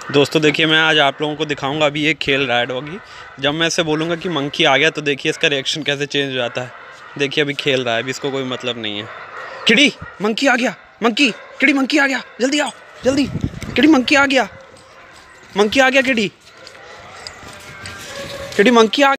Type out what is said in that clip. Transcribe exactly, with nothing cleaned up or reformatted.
दोस्तों देखिए, मैं आज आप लोगों को दिखाऊंगा अभी ये खेल रहा है डॉगी। जब मैं इसे बोलूँगा कि मंकी आ गया तो देखिए इसका रिएक्शन कैसे चेंज हो जाता है। देखिए अभी खेल रहा है, अभी इसको कोई मतलब नहीं है। किडी, मंकी आ गया, मंकी, किडी मंकी आ गया, जल्दी आओ, जल्दी, किडी मंकी आ गया, मंकी आ गया, किडी, किडी मंकी आ